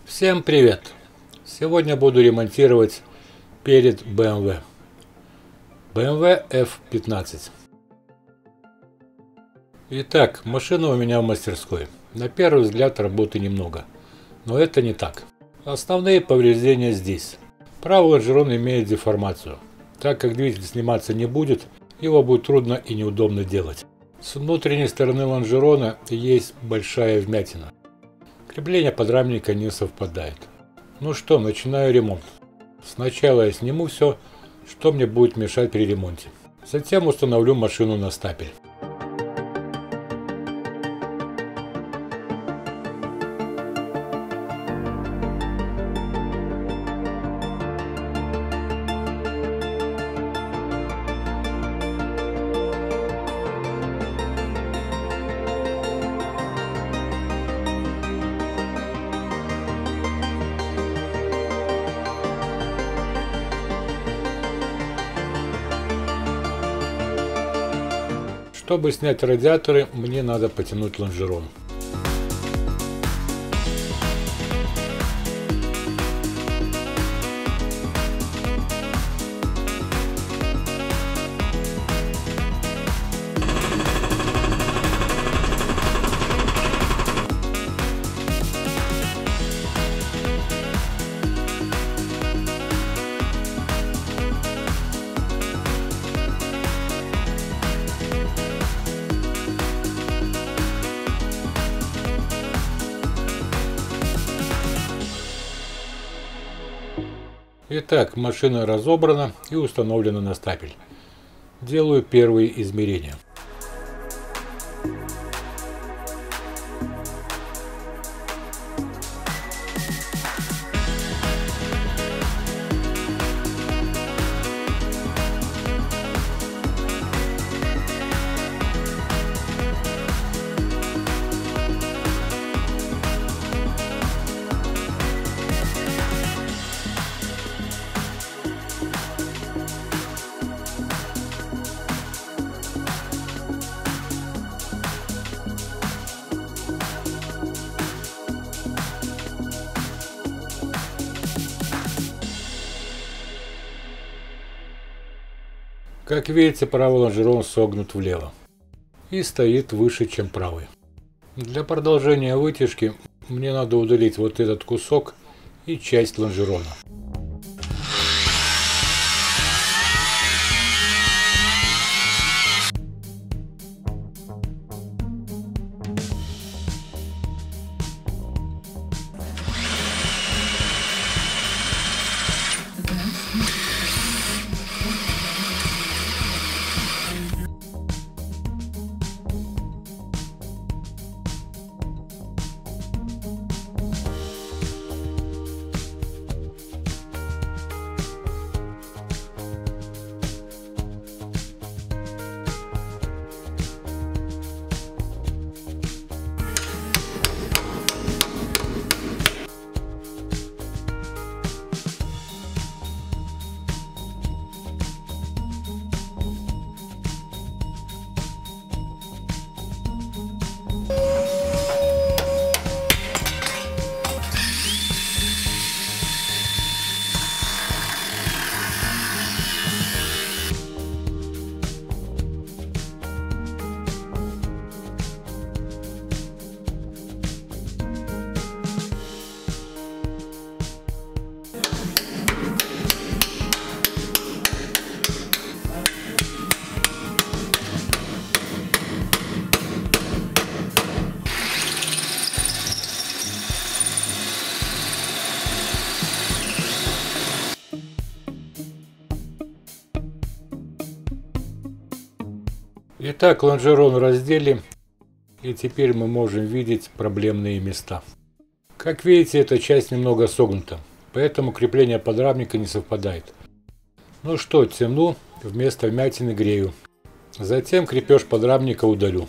Всем привет! Сегодня буду ремонтировать перед BMW F15. Итак, машина у меня в мастерской. На первый взгляд работы немного, но это не так. Основные повреждения здесь. Правый лонжерон имеет деформацию. Так как двигатель сниматься не будет, его будет трудно и неудобно делать. С внутренней стороны лонжерона есть большая вмятина. Крепление подрамника не совпадает. Ну что, начинаю ремонт. Сначала я сниму все, что мне будет мешать при ремонте. Затем установлю машину на стапель. Чтобы снять радиаторы, мне надо потянуть лонжерон. Итак, машина разобрана и установлена на стапель. Делаю первые измерения. Как видите, правый лонжерон согнут влево и стоит выше, чем правый. Для продолжения вытяжки мне надо удалить вот этот кусок и часть лонжерона. Итак, лонжерон раздели, и теперь мы можем видеть проблемные места. Как видите, эта часть немного согнута, поэтому крепление подрамника не совпадает. Ну что, тяну, вместо вмятины грею. Затем крепеж подрамника удалю.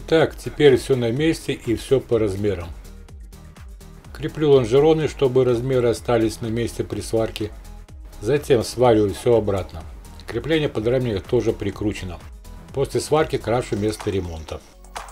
Итак, теперь все на месте и все по размерам. Креплю лонжероны, чтобы размеры остались на месте при сварке. Затем свариваю все обратно. Крепление подрамника тоже прикручено. После сварки крашу место ремонта.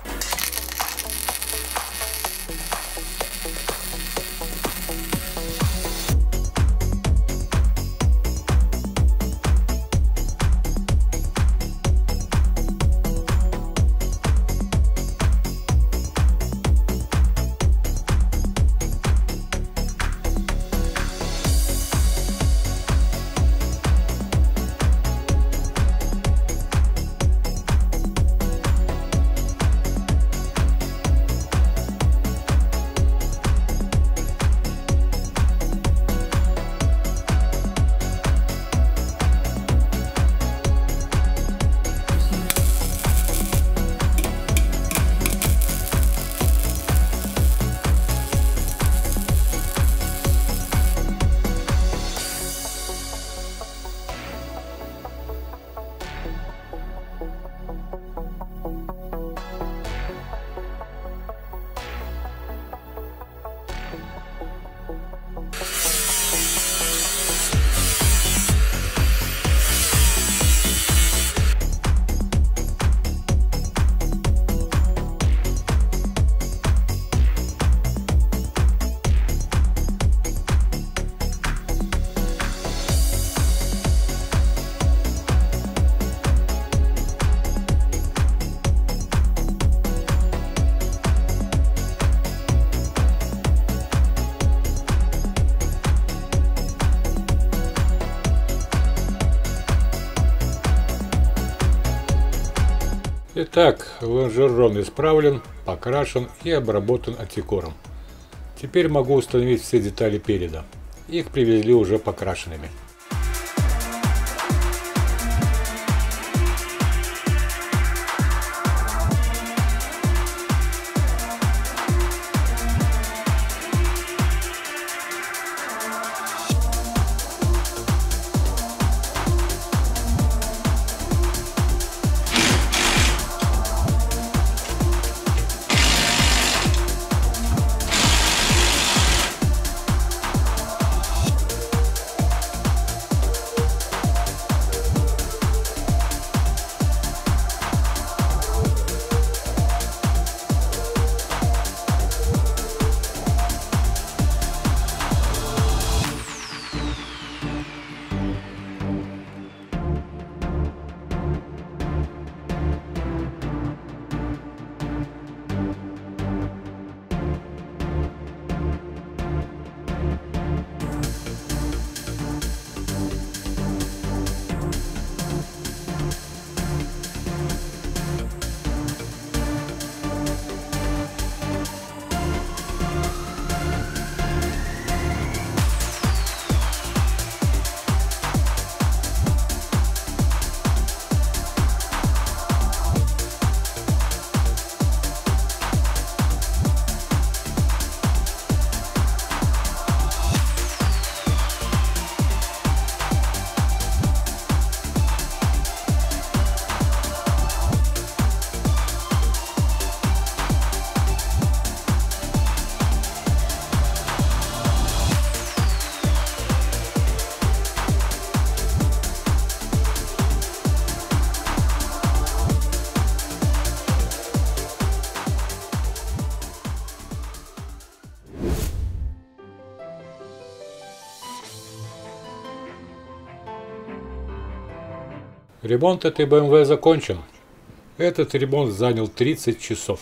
Итак, лонжерон исправлен, покрашен и обработан антикором. Теперь могу установить все детали переда. Их привезли уже покрашенными. Ремонт этой BMW закончен. Этот ремонт занял 30 часов.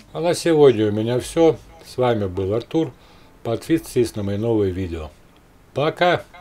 А на сегодня у меня все. С вами был Артур. Подписывайтесь на мои новые видео. Пока!